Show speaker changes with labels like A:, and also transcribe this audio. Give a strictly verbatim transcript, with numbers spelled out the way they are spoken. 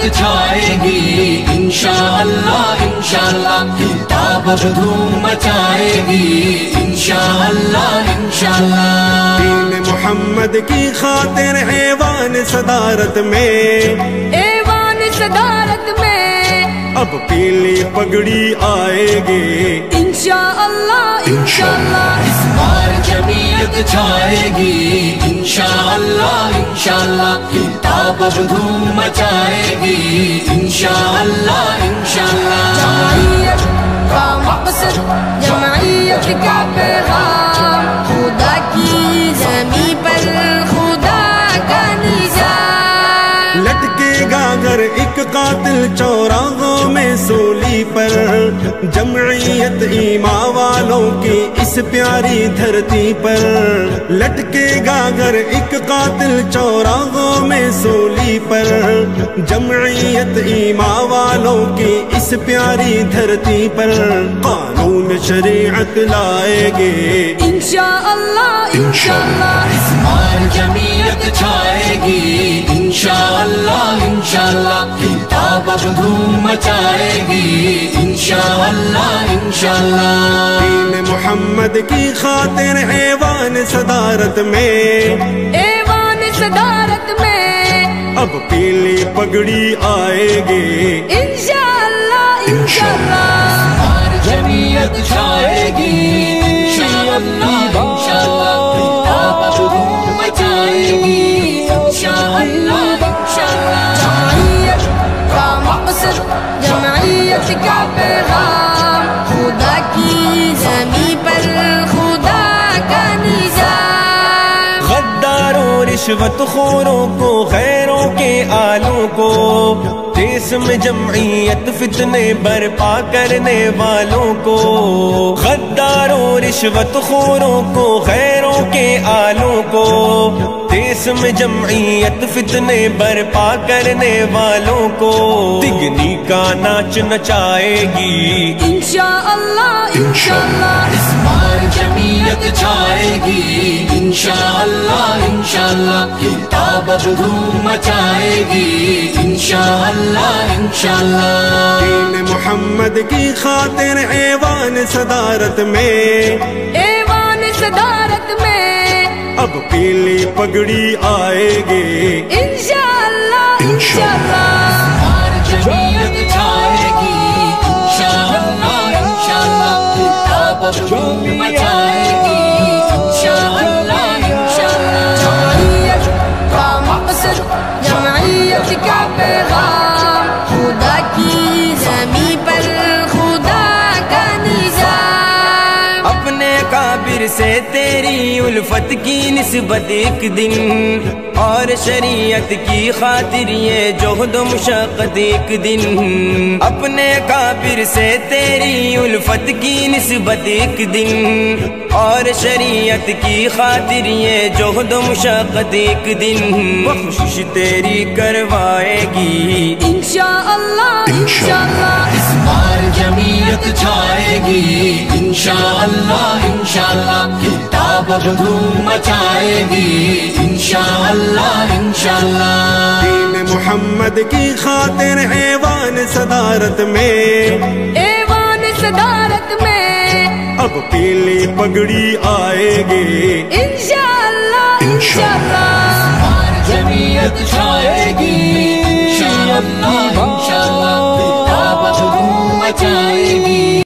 A: چھائے گی انشاءاللہ انشاءاللہ، کتاب اب دھوم مچائے گی انشاءاللہ انشاءاللہ۔
B: دین محمد کی خاطر ایوان صدارت میں،
C: ایوان صدارت میں
B: اب پیلی پگڑی آئے گی
C: انشاءاللہ انشاءاللہ۔
A: اس بار جمعیت چھائے گی انشاءاللہ انشاءاللہ، کتاب اب دھوم مچائے گی انشاءاللہ انشاءاللہ۔
C: جمعیت کا مقصد، جمعیت کا پیغام، خدا کی زمین پر خدا کا نظام۔
B: لٹکے گا گر ایک قاتل چوراہوں میں سولی پر، جمعیت ایمان والوں کی اس پیاری دھرتی پر۔ لٹکے گا گر ایک قاتل چوراہوں میں سولی پر، جمعیت ایمان والوں کی اس پیاری دھرتی پر۔ قانون شریعت لائے گے
C: انشاءاللہ انشاءاللہ۔
A: اس بار جمعیت چھائے گی انشاءاللہ انشاءاللہ، کتاب اب دھوم مچائے گی انشاءاللہ انشاءاللہ۔
B: دین محمد کی خاطر ایوان صدارت میں،
C: ایوان صدارت میں
B: اب پیلی پگڑی آئے گی
C: انشاءاللہ انشاءاللہ۔
A: بار جمعیت چھائے گی انشاءاللہ انشاءاللہ، کتاب اب دھوم مچائے گی انشاءاللہ انشاءاللہ۔
C: جمعیت کا مقصد، جمعیت کا پیغام، خدا کی زمین پر خدا کا نظام۔
D: غداروں رشوت خوروں کو، غیروں کے آلوں کو، جسم جمعیت فتنے برپا کرنے والوں کو۔ غداروں رشوت خوروں کو، غیروں کے آلوں کو، جسم جمعیت فتنے برپا کرنے والوں کو۔ تگنی کا ناچ نچائے گی
C: انشاءاللہ انشاءاللہ۔
A: اس بار جمعیت چھائے گی انشاءاللہ انشاءاللہ، کتاب اب دھوم مچائے گی انشاءاللہ انشاءاللہ۔
B: دین محمد کی خاطر ایوان صدارت میں،
C: ایوان صدارت میں
B: اب پیلی پگڑی آئے گی
C: انشاءاللہ انشاءاللہ۔
A: بار جمعیت چھائے گی انشاءاللہ انشاءاللہ، کتاب اب دھوم مچائے گی انشاءاللہ انشاءاللہ۔
C: جمعیت کا مقصد، جمعیت کا پیغام، خدا کی زمین پر خدا کا نظام۔
D: اپنے کابر سے تیری الفت کی نسبت ایک دن، اور شریعت کی خاطر یہ جہد و مشقت ایک دن۔ اپنے کابر سے تیری الفت کی نسبت ایک دن، اور شریعت کی خاطر یہ جہد و مشقت ایک دن۔ بخشش تیری کروائے گی
C: انشاءاللہ انشاءاللہ۔
A: اس بار جمعیت چھائے گی انشاءاللہ انشاءاللہ، کتاب اب دھوم مچائے گی انشاءاللہ انشاءاللہ۔
B: دین محمد کی خاطر ایوان صدارت میں،
C: ایوان صدارت میں
B: اب پیلی پگڑی آئے گی
C: انشاءاللہ انشاءاللہ۔
A: بار جمعیت چھائے گی انشاءاللہ انشاءاللہ، کتاب اب دھوم مچائے گی